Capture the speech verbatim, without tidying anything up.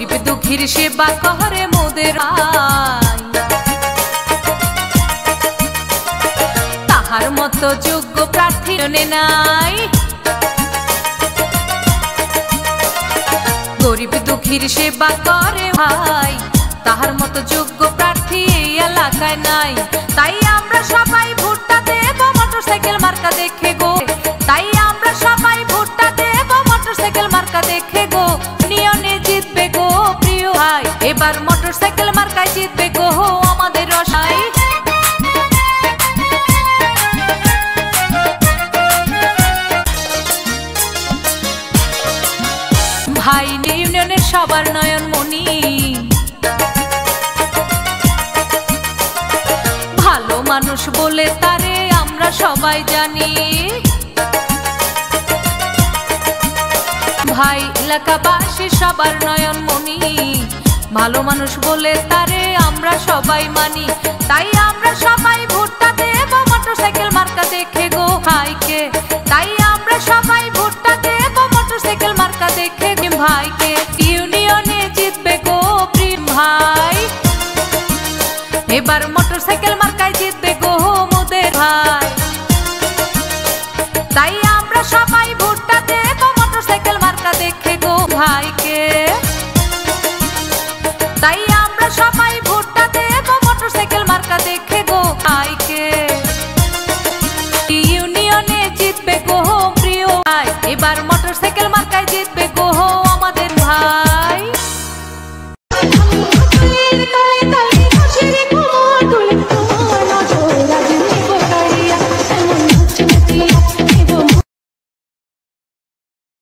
গরিব দুঃখীর সেবা করে মোদের ভাই, তাহার মতো যোগ্য প্রার্থী নাই। গরিব দুঃখীর সেবা করে ভাই, তাহার মতো যোগ্য প্রার্থী এই এলাকায় নাই। তাই আমরা সবাই ভোটটা দেব মোটরসাইকেল মার্কা দেখে গো, তাই আমরা সবাই ভোটটা দেব মোটরসাইকেল মার্কা দেখে গো। নিয়নে জিতবে গো প্রিয় ভাই, এবার মোটরসাইকেল মার্কায় জিতবে গো আমাদের রসাই। ভাই ইউনিয়নের সবার নয়ন মনি, ভালো মানুষ বলে তারে আমরা সবাই জানি। ভাই এলাকাবাসী সবার নয়ন মনি, ভালো মানুষ বলে তারে আমরা সবাই মানি। তাই আমরা সবাই ভোটটা দেব মোটরসাইকেল মার্কা দেখে গো ভাইকে, তাই আমরা সবাই ভোটটা দেব মোটরসাইকেল মার্কা দেখে ভাইকে। ইউনিয়নে জিতবে গো প্রিম ভাই, এবার মোটরসাইকেল মার্কায় জিতবে গো মোদের ভাই। তাই আমরা সবাই ভোটটা দেব মোটরসাইকেল মার্কা দেখে গো ভাইকে, তাই আমরা সবাই ভোটটা দেব মোটরসাইকেল মার্কা দেখে গো ভাইকে। ইউনিয়নে জিতবে গো প্রিয় ভাই, এবার মোটরসাইকেল মার্কায় জিতবে